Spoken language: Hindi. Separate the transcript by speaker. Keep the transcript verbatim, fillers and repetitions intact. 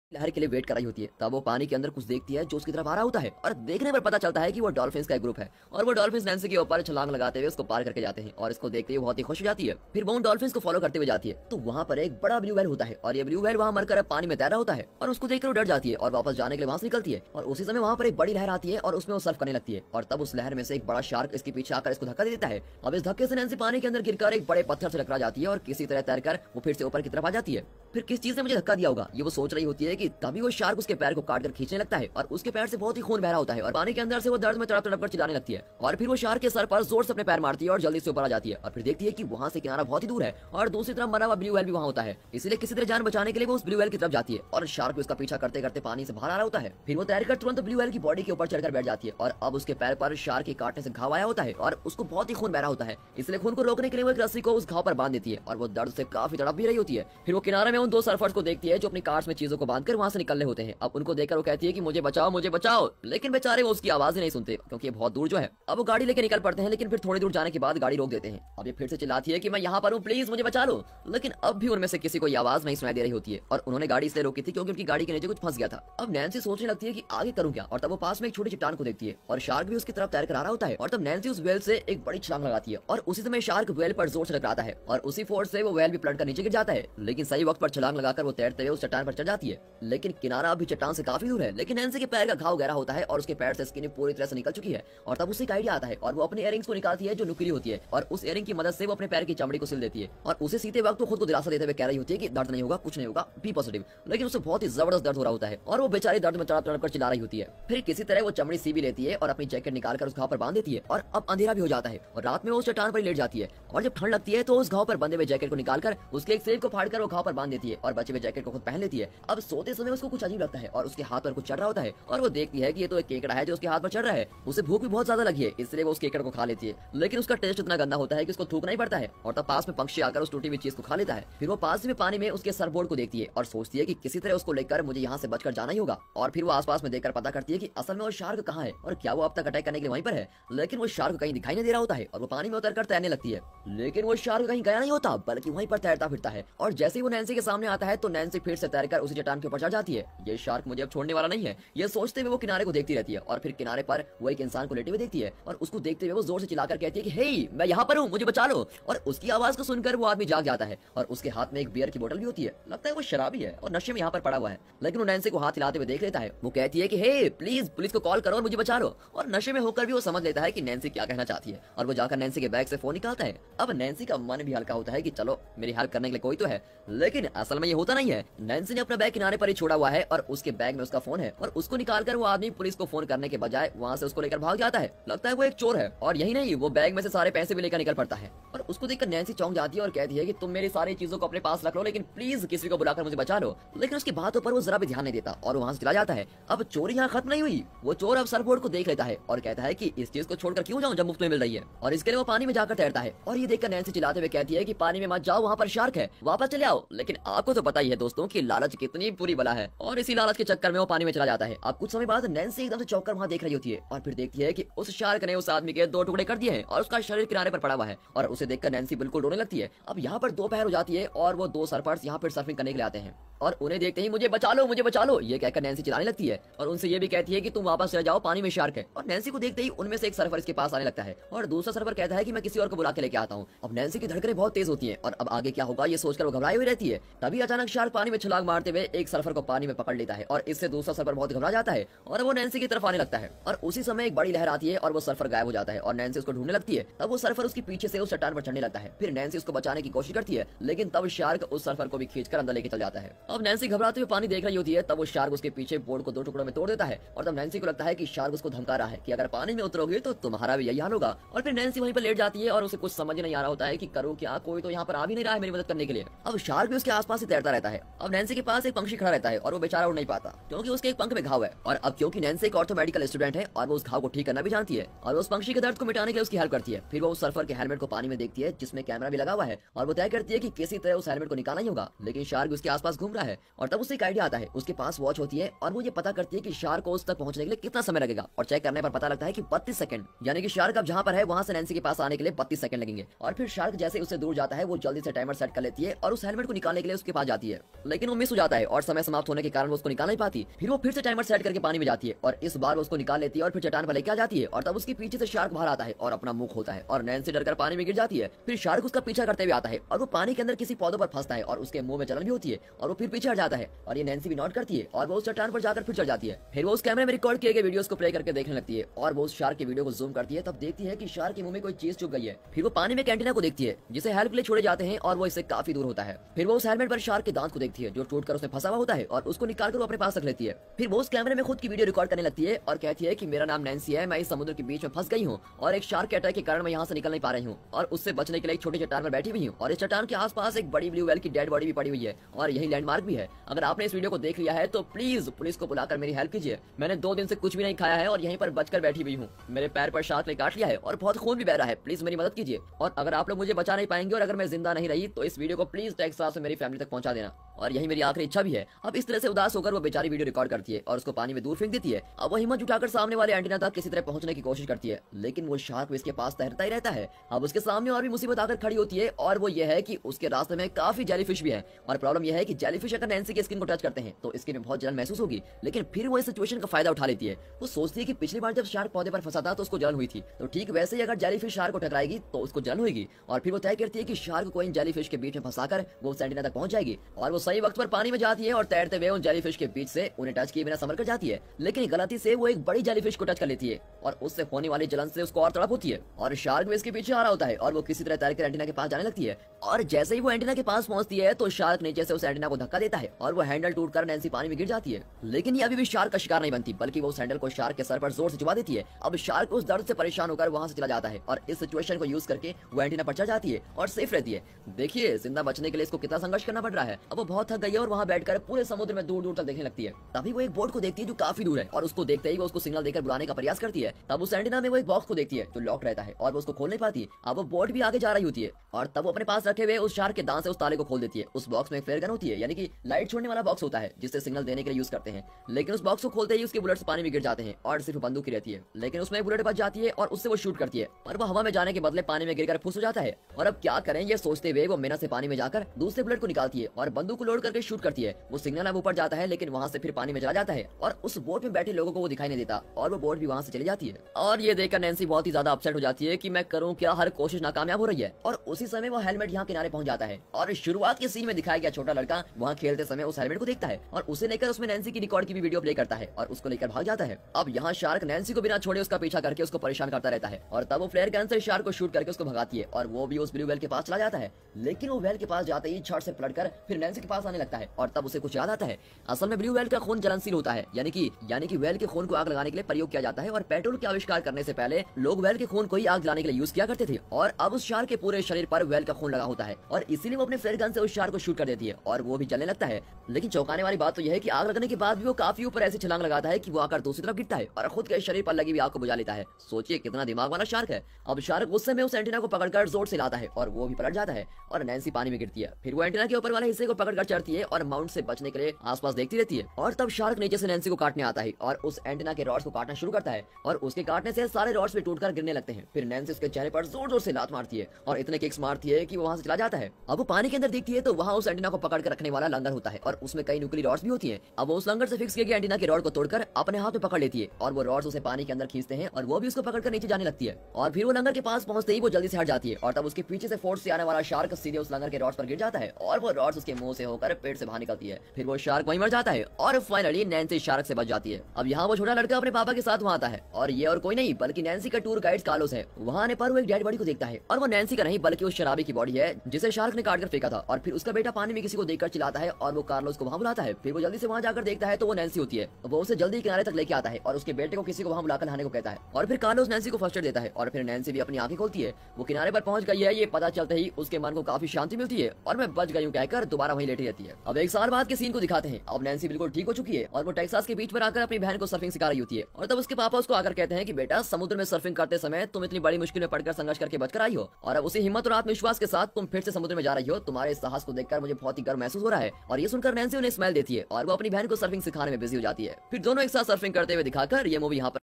Speaker 1: लहर के लिए वेट कर रही होती है। तब वो पानी के अंदर कुछ देखती है जो उसकी तरफ आ रहा होता है और देखने पर पता चलता है कि वो डॉल्फिन्स का एक ग्रुप है और वो डॉल्फिन्स नैन्सी के ऊपर छलांग लगाते हुए उसको पार करके जाते हैं और इसको देखते हुए बहुत ही खुश हो जाती है। फिर वो उन डॉल्फिन्स को फॉलो करते हुए जाती है तो वहाँ पर एक बड़ा ब्लू व्हेल होता है और ये ब्लू व्हेल वहाँ मरकर पानी में तैर रहा होता है और उसको देखकर वो डर जाती है और वापस जाने के लिए वहाँ से निकलती है। और उसी समय वहाँ पर एक बड़ी लहर आती है और उसमें वो सर्फ करने लगती है और तब उस लहर में से एक बड़ा शार्क इसके पीछे आकर इसको धक्का दे देता है। अब इस धक्के से नैन्सी पानी के अंदर गिरकर एक बड़े पत्थर से टकरा जाती है और किसी तरह तैरकर वो फिर से ऊपर की तरफ आ जाती है। फिर किस चीज ने मुझे धक्का दिया होगा ये वो सोच रही होती है कि तभी वो शार्क उसके पैर को काटकर खींचने लगता है और उसके पैर से बहुत ही खून बह रहा होता है और पानी के अंदर से वो दर्द में तड़प तड़प कर चिल्लाने लगती है। और फिर वो शार्क के सर पर जोर से अपने पैर मारती है और जल्दी से ऊपर आ जाती है और फिर देखती है कि वहाँ से किनारा बहुत ही दूर है और दूसरी तरफ मरा हुआ ब्लू व्हेल भी वहाँ होता है। इसलिए किसी तरह जान बचाने के लिए वो उस ब्लू व्हेल की तरफ जाती है और शार्क उसका पीछा करते करते पानी से बाहर आ रहा होता है। फिर वो तैरकर तुरंत ब्लू व्हेल की बॉडी के ऊपर चढ़कर बैठ जाती है और अब उसके पैर पर शार्क के काटने से घाव आया होता है और उसको बहुत ही खून बह रहा होता है। इसलिए खून को रोकने के लिए वो एक रस्सी को उस घाव पर बांध देती है और वो दर्द से काफी तड़प भी रही होती है। फिर वो किनारे में उन दो सर्फर्स को देखती है जो अपनी कार्स में चीजों को बांधकर वहां से निकलने होते हैं। अब उनको देखकर वो कहती है कि मुझे बचाओ मुझे बचाओ, लेकिन बेचारे वो उसकी आवाज ही नहीं सुनते क्योंकि ये बहुत दूर जो है। अब वो गाड़ी लेकर निकल पड़ते हैं लेकिन फिर थोड़ी दूर जाने के बाद गाड़ी रोक देते हैं। अब ये फिर से चिल्लाती है कि मैं यहाँ पर हूँ, प्लीज मुझे बचा लो, लेकिन अब भी उनमें से किसी को ये आवाज नहीं सुनाई दे रही होती है और उन्होंने गाड़ी इसलिए रोकी थी क्योंकि उनकी गाड़ी के नीचे कुछ फंस गया था। अब नैन्सी सोचने लगती है कि आगे करूँ क्या और तब वो पास में एक छोटी चट्टान को देखती है और शार्क भी उसकी तरफ तैर कर आ रहा होता है और तब नैन्सी उस वेल से एक बड़ी छलांग लगाती है और उसी समय शार्क वेल पर जोर से टकराता है और उसी फोर्स से वो वेल भी पलट कर नीचे गिर जाता है। लेकिन सही वक्त पर छलांग लगाकर वो तैरते हुए उस चट्टान पर चढ़ जाती है। लेकिन किनारा अभी चट्टान से काफी दूर है लेकिन नैन्सी के पैर का घाव गहरा होता है और उसके पैर से स्किन पूरी तरह से निकल चुकी है। और तब उसे एक आइडिया आता है और वो अपने इयरिंग्स को निकालती है जो नुकीली होती है और उस इयरिंग की मदद से वो अपने पैर की चमड़ी को सिल देती है और उसे सीते वक्त वो खुद को दिलासा देते हुए कह रही होती है कि दर्द नहीं होगा, कुछ नहीं होगा, बी पॉजिटिव। लेकिन उसे बहुत ही जबरदस्त दर्द हो रहा होता है और वो बेचारी दर्द में तड़प तड़प कर चिल्ला रही होती है। फिर किसी तरह वो चमड़ी सी भी लेती है और अपनी जैकेट निकालकर उस घाव पर बांध देती है और अब अंधेरा भी हो जाता है और रात में वो उस चट्टान पर लेट जाती है और जब ठंड लगती है तो उस घाव पर बंधे हुए जैकेट को निकालकर उसके एक स्लीव को फाड़कर वो घाव पर बांध देती है और बचे हुए जैकेट को खुद पहन लेती है। अब सोते समय उसको कुछ अजीब लगता है और उसके हाथ पर कुछ चढ़ रहा होता है और वो देखती है कि ये तो एक केकड़ा है जो उसके हाथ पर चढ़ रहा है। उसे भूख भी बहुत ज्यादा लगी है इसलिए वो उस केकड़ को खा लेती है लेकिन उसका टेस्ट इतना गंदा होता है कि उसको थूकना ही पड़ता है और तब पास में पक्षी आकर उस टूटी हुई चीज को खा लेता है। फिर वो पास में पानी में उसके सरबोर्ड को देखती है और सोचती है कि किसी तरह उसको लेकर मुझे यहाँ से बचकर जाना ही होगा। और फिर वो आसपास में देखकर पता करती है कि असल में वो शार्क कहाँ है और क्या वो अब तक अटैक करने के लिए वहीं पर है। लेकिन वो शार्क कहीं दिखाई नहीं दे रहा होता है और वो पानी में उतरकर तैरने लगती है लेकिन वो शार्क कहीं गया नहीं होता बल्कि वहीं पर तैरता फिरता है। और जैसे ही वो नैन्सी के सामने आता है तो नैन्सी फिर से तैरकर उसी चट्टान के ऊपर चढ़ जाती है। ये शार्क मुझे अब छोड़ने वाला नहीं है ये सोचते हुए वो किनारे को देखती रहती है और फिर किनारे पर वो एक इंसान को लेटे हुए देखती है और उसको देखते हुए वो जोर से चिल्लाकर कहती है कि हे मैं यहाँ पर हूँ, मुझे बचा लो। और उसकी आवाज को सुनकर वो आदमी जाग जाता है और उसके हाथ में एक बियर की बोतल भी होती है। लगता है वो शराबी है और नशे में यहाँ पर पड़ा हुआ है लेकिन वो नैन्सी को हाथ हिलाते हुए देख लेता है। वो कहती है कि हे प्लीज पुलिस को कॉल करो और मुझे बचा लो। और नशे में होकर भी वो समझ लेता है कि नैन्सी क्या कहना चाहती है और वो जाकर नैन्सी के बैग से फोन निकालता है। अब नैन्सी का मन भी हल्का होता है कि चलो मेरी हेल्प करने के लिए कोई तो है, लेकिन असल में ये होता नहीं है। नैन्सी ने अपना बैग किनारे पर ही छोड़ा हुआ है और उसके बैग में उसका फोन है और उसको निकालकर वो आदमी पुलिस को फोन करने के बजाय वहाँ से उसको लेकर भाग जाता है। लगता है वो एक चोर है और यही नहीं वो बैग में से सारे पैसे भी लेकर निकल पड़ता है। और उसको देखकर नैन्सी चौंक जाती है और कहती है कि तुम मेरी सारी चीजों को अपने पास रख लो लेकिन प्लीज किसी को बुलाकर मुझे बचा लो। लेकिन उसकी बातों पर वो जरा भी ध्यान नहीं देता और वहाँ से चला जाता है। अब चोरी यहाँ खत्म नहीं हुई, वो चोर अब सरबोर्ड को देख लेता है और कहता है कि इस चीज को छोड़कर क्यों जाऊं जब मुफ्त में मिल रही है। और इसके लिए वो पानी में जाकर तैरता है और ये देखकर नैन्सी चिल्लाते हुए कहती है कि पानी में मत जाओ, वहाँ पर शार्क है, वापस चले आओ। लेकिन आपको तो पता ही है दोस्तों कि लालच कितनी बुरी बला है और इसी लालच के चक्कर में वो पानी में चला जाता है। अब कुछ समय बाद नैन्सी एकदम से चौंक कर वहाँ देख रही होती है और फिर देखती है कि उस शार्क ने उस आदमी के दो टुकड़े कर दिए हैं और उसका शरीर किनारे पर पड़ा हुआ है और उसे देखकर नैन्सी बिल्कुल रोने लगती है। अब यहाँ पर दोपहर हो जाती है और वो दो सर्फर्स यहाँ पर सर्फिंग करने के लिए आते हैं और उन्हें देखते ही मुझे बचा लो मुझे बचा लो ये कहकर नैन्सी चिल्लाने लगती है और उनसे ये भी कहती है कि तुम वापस चले जाओ, पानी में शार्क है। और नैन्सी को देखते ही उनमें से एक सर्फर इसके पास आने लगता है और दूसरा सर्फर कहता है कि मैं किसी और को बुला के लेके आता हूँ। अब नैन्सी की धड़कनें बहुत तेज होती हैं और अब आगे क्या होगा ये सोचकर वो घबराई हुई रहती है। तभी अचानक शार्क पानी में छलांग मारते हुए एक सर्फर को पानी में पकड़ लेता है और इससे दूसरा सर्फर बहुत घबरा जाता है और वो नैन्सी की तरफ आने लगता है। और उसी समय एक बड़ी लहर आती है और वो सर्फर गायब हो जाता है और नैन्सी उसको ढूंढने लगती है। तब वो सर्फर उसके पीछे से उस चट्टान पर चढ़ने लगता है। फिर नैन्सी उसको बचाने की कोशिश करती है लेकिन तब शार्क उस सर्फर को भी खींचकर अंदर लेके चल जाता है। अब नैन्सी घबराते हुए पानी देख रही होती है तब वो शार्क उसके पीछे बोर्ड को दो टुकड़ों में तोड़ देता है और तब नैन्सी को लगता है कि शार्क उसको धमका रहा है कि अगर पानी में उतरोगे तो तुम्हारा भी यही हाल होगा। और फिर नैन्सी वहीं पर लेट जाती है और उसे कुछ समझ नहीं आ रहा होता है कि करूँ क्या, कोई तो यहाँ पर आ भी नहीं रहा है मेरी मदद करने के लिए। अब शार्क भी उसके आसपास ही तैरता रहता है। अब नैन्सी के पास एक पंछी खड़ा रहता है और वो बेचारा उड़ नहीं पाता क्योंकि उसके एक पंख में घाव है। और अब क्योंकि नैन्सी एक ऑर्थोमेडिकल स्टूडेंट है और वो उस घाव को ठीक करना भी जानती है और उस पंछी के दर्द को मिटाने के लिए उसकी हेल्प करती है। फिर वो उस सर्फर के हेलमेट को पानी में देखती है जिसमें कैमरा भी लगा हुआ है और वो तय करती है कि किसी तरह उस हेलमेट को निकालना ही होगा। लेकिन शार्क उसके आसपास घूम रहा है और तब उसे एक आइडिया आता है। उसके पास वॉच होती है और वो ये पता करती है कि शार्क को उस तक पहुंचने के लिए कितना समय लगेगा और चेक करने पर पता लगता है कि बत्तीस सेकंड, यानी कि शार्क अब जहां पर है वहां से नैन्सी के पास आने के लिए बत्तीस सेकंड लगेंगे। और फिर शार्क जैसे उससे दूर जाता है वो जल्दी से टाइमर सेट कर लेती है और उस हेलमेट को निकालने के लिए के लिए उसके पास जाती है, लेकिन वो मिस हो जाता है और समय समाप्त होने के कारण वो उसको निकाल नहीं पाती। फिर वो फिर से टाइमर सेट करके पानी में जाती है और इस बार वो उसको निकाल लेती है और फिर चट्टान पर लेके आ जाती है और तब उसके पीछे से शार्क बाहर आता है और अपना मुंह खोलता है और नैन्सी डरकर पानी में गिर जाती है। फिर शार्क उसका पीछा करते हुए आता है और वो पानी के अंदर किसी पौधों पर फंसता है और उसके मुंह में जलन भी होती है और वो फिर पीछे हट जाता है और ये नैन्सी भी नोट करती है और वो उस चट्टान पर जाकर फिर चढ़ जाती है। फिर वो उस कैमरे में रिकॉर्ड किए गए वीडियोस को प्ले करके देखने लगती है और वो उस शार्क की वीडियो को जूम करती है, तब देखती है कि शार्क के मुंह में कोई चीज चुभ गई है। फिर वो पानी में कैंटीना को देखती है जिसे हेल्प के लिए छोड़े जाते हैं और वो इससे काफी दूर होता है। फिर वो उस हेलमेट पर शार्क के दांत को देखती है जो टूटकर उसमें फंसा हुआ होता है और उसको निकालकर वो अपने पास रख लेती है। फिर वो उस कैमरे में खुद की वीडियो रिकॉर्ड करने लगती है और कहती है कि मेरा नाम नैन्सी है, मैं इस समुद्र के बीच में फंस गई हूँ और एक शार्क के अटैक के कारण मैं यहाँ से निकल नहीं पा रही हूँ और उससे बचने के लिए एक छोटी चट्टान पर बैठी हुई हूँ और इस चट्टान के आसपास एक बड़ी ब्लू व्हेल की डेड बॉडी भी पड़ी हुई है और यही लैंडमार्क भी है। अगर आपने इस वीडियो को देख लिया है तो प्लीज पुलिस को बुलाकर मेरी हेल्प कीजिए। मैंने दो दिन से कुछ भी नहीं खाया है और यहीं पर बचकर बैठी हुई हूँ। मेरे पैर पर शार्क ने काट लिया है और बहुत खून भी बह रहा है, प्लीज मेरी मदद कीजिए। और अगर आप लोग मुझे बचा नहीं पाएंगे और अगर मैं जिंदा नहीं रही तो इस वीडियो को प्लीज टेक्सास से मेरी फैमिली तक पहुंचा देना और यही मेरी आखिरी इच्छा भी है। अब इस तरह से उदास होकर वो बेचारी वीडियो रिकॉर्ड करती है और उसको पानी में दूर फेंक देती है। अब वो हिम्मत जुटाकर सामने वाले एंटीना तक किसी तरह पहुंचने की कोशिश करती है, लेकिन वो शार्क इसके पास तैरता ही रहता है। अब उसके सामने और भी मुसीबत आकर खड़ी होती है और वो ये है कि उसके रास्ते में काफी जेलीफिश भी है और प्रॉब्लम यह है कि जेलीफिश अगर नैन्सी की स्किन को टच करते हैं तो स्किन में बहुत जलन महसूस होगी। लेकिन फिर वो इस सिचुएशन का फायदा उठा लेती है। वो सोचती है कि पिछली बार जब शार्क पौधे पर फंसा था तो उसको जलन हुई थी, तो ठीक वैसे ही अगर जेलीफिश शार्क को टकराएगी तो उसको जलन होगी। और फिर वो तय करती है कि शार्क को इन जेलीफिश के बीच में फंसाकर वो उस एंटीना तक पहुंच जाएगी और वो सही वक्त पर पानी में जाती है और तैरते हुए उन जेलीफिश के बीच से उन्हें टच किए बिना समर कर जाती है। लेकिन गलती से वो एक बड़ी जेलीफिश को टच कर लेती है और उससे होने वाली जलन से उसको और तड़प होती है और शार्क भी इसके पीछे आ रहा होता है और वो किसी तरह तैरकर एंटीना के पास जाने लगती है। और जैसे ही वो एंटीना के पास पहुंचती है तो शार्क नीचे से उस एंटीना को धक्का देता है और वो हैंडल टूटकर नैन्सी पानी में गिर जाती है। लेकिन ये अभी भी शार्क का शिकार नहीं बनती, बल्कि वो उस हैंडल को शार्क के सर पर जोर से चुभा देती है। अब शार्क उस दर्द से परेशान होकर वहां से चला जाता है और इस सिचुएशन को यूज करके वो एंटीना पर चढ़ जाती है और सेफ रहती है। देखिए जिंदा बचने के लिए इसको कितना संघर्ष करना पड़ रहा है। अब वो बहुत थक गई है और वहां बैठकर पूरे समुद्र में दूर दूर तक देखने लगती है। तभी वो एक बोट को देखती है जो काफी दूर है और उसको देखते ही वो उसको सिग्नल देकर बुलाने का प्रयास करती है। तब उस एंटीना में वो एक बॉक्स को देखती है जो लॉक रहता है और वो उसको खोल नहीं पाती। अब वो बोट भी आगे जा रही होती है और तब वो अपने पास रखे हुए उस शार्क के दांत से उस ताले को खोल देती है। उस बॉक्स में एक फ्लेयर गन होती है, यानी कि लाइट छोड़ने वाला बॉक्स होता है जिससे सिग्नल देने के लिए यूज करते हैं। लेकिन उस बॉक्स को खोलते ही उसके बुलेट्स पानी में गिर जाते हैं और सिर्फ बंदूक की रहती है। लेकिन उसमें बुलेट बच जाती है और उससे वो शूट करती है, पर वो हवा में जाने के बदले पानी में गिरकर फुस हो जाता है। और अब क्या करें ये सोचते हुए वो मेहनत से पानी में जाकर दूसरे बुलेट को निकालती है और बंदूक को लोड करके शूट करती है। वो सिग्नल अब ऊपर जाता है लेकिन वहां से फिर पानी में चला जाता है और उस बोट में बैठे लोगों को वो दिखाई नहीं देता और वो बोट भी वहां से चली जाती है। और ये देखकर नैन्सी बहुत ही ज्यादा अपसेट हो जाती है कि मैं करूं क्या, हर कोशिश नाकामयाब हो रही है। और उसी समय वो हेलमेट यहाँ किनारे पहुंच जाता है और शुरुआत के सीन में दिखाया गया छोटा लड़का वहाँ खेलते समय उस हेलमेट को देखता है और उसे लेकर उसमें नैन्सी की रिकॉर्ड की भी वीडियो प्ले करता है और उसको लेकर भाग जाता है। अब यहाँ शार्क नैन्सी को बिना छोड़े उसका पीछा करके उसको परेशान करता रहता है और तब वो फ्लेयर गन से शार्क को शूट करके उसको भगाती है और वो भी उस ब्लू व्हेल के पास चला जाता है। लेकिन वो व्हेल के पास जाते ही छड़ से पलटकर फिर नैन्सी के पास आने लगता है और तब उसे कुछ याद आता है। असल में ब्लू व्हेल का खून जलनशील होता है, यानी कि यानी कि व्हेल के खून को आग लगाने के लिए प्रयोग किया जाता है और पेट्रोल के आविष्कार करने से पहले लोग व्हेल के खून को ही आग जलाने के लिए यूज किया करते थे। और अब उस शार्क के पूरे शरीर पर व्हेल का खून लगा होता है और इसीलिए वो अपने फ्लेयर गन से उस शार्क को शूट कर देती है और वो भी जलने लगता है। लेकिन चौंकाने वाली बात तो यह है कि आग लगने के बाद भी वो काफी ऊपर ऐसी छलांग लगाता है कि वो आकर दूसरी तरफ गिरता है और खुद के शरीर पर लगी हुई आग को बुझा लेता है। सोचिए कितना दिमाग वाला शार्क है। अब शार्क गुस्से में उस एंटीना को पकड़कर जोर से लाता है और वो भी पलट जाता है और नैन्सी पानी में गिरती है। फिर वो एंटीना के ऊपर वाले हिस्से को पकड़कर चढ़ती है और माउंट से बचने के लिए आसपास देखती रहती है। और तब शार्क नीचे से नैन्सी को काटने आता है और उस एंटीना के रॉड्स को काटना शुरू करता है और उसके काटने से सारे रॉड्स भी टूटकर गिरने लगते हैं। फिर नैन्सी उसके चेहरे पर जोर जोर से लात मारती है और इतने किक्स मारती है कि वो वहां से चला जाता है। अब वो पानी के अंदर देखती है तो वहां उस एंटीना को पकड़ कर रखने वाला लंगर होता है और उसमें कई नुकीली रॉड्स भी होती हैं। अब वो उस लंगर से फिक्स किए गए एंटीना के रॉड को तोड़कर अपने हाथ में पकड़ लेती है और वो रॉड्स उसे पानी के अंदर खींचते हैं और वो भी उसको पकड़कर नीचे जाने लगती है। और फिर वो लंगर के पास पहुंचते ही वो जल्दी से हट जाती है और तब उसके पीछे से फोर्स से आने वाला शार्क सीधे उस लंगर के रॉड्स पर गिर जाता है और वो रॉड्स उसके मुंह से होकर पेट से बाहर निकलती है। फिर वो शार्क वहीं मर जाता है और फाइनली नैन्सी शार्क से बच जाती है। अब यहाँ वो छोटा लड़का अपने पापा के साथ वहाँ आता है और ये और कोई नहीं बल्कि नैन्सी का टूर गाइड कार्लोस है। वहाँ आने पर वो एक डेड बॉडी को देखता है और वो नैन्सी का नहीं बल्कि उस शराबी की बॉडी है जिसे शार्क ने काट कर फेंका था। और फिर उसका बेटा पानी में किसी को देखकर चिल्लाता है और वो कार्लोस को वहाँ बुलाता है। फिर वो जल्दी से वहाँ जाकर देखता है तो वो नैन्सी होती है। वो उसे जल्दी किनारे तक लेके आता है और उसके बेटे को किसी को वहाँ बुलाकर लाने को कहता है और फिर कार्लोस नैन्सी को फर्स्ट एड देता है और फिर नैन्सी भी अपनी आंखें खोलती है। वो किनारे पर पहुंच गई है ये पता चलते ही उसके मन को काफी शांति मिलती है और मैं बच गई हूँ कहकर दोबारा वहीं लेटी रहती है। अब एक साल बाद के सीन को दिखाते हैं। अब नैन्सी बिल्कुल ठीक हो चुकी है और वो टेक्सास के बीच पर आकर अपनी बहन को सर्फिंग सिखा रही होती है और तब उसके पापा उसको आकर कहते हैं कि बेटा समुद्र में सर्फिंग करते समय तुम इतनी बड़ी मुश्किल में पड़कर संघर्ष करके बचकर आई हो और अब उसी हिम्मत और आत्मविश्वास के साथ तुम फिर से समुद्र में जा रही हो। तुम्हारे इस साहस को देखकर मुझे बहुत ही गर्व महसूस हो रहा है। और ये सुनकर नैन्सी उन्हें स्माइल देती है और वो अपनी बहन को सर्फिंग सिखाने में बिजी हो जाती है। फिर दोनों एक साथ सर्फिंग करते हुए दिखाकर ये मूवी यहाँ पर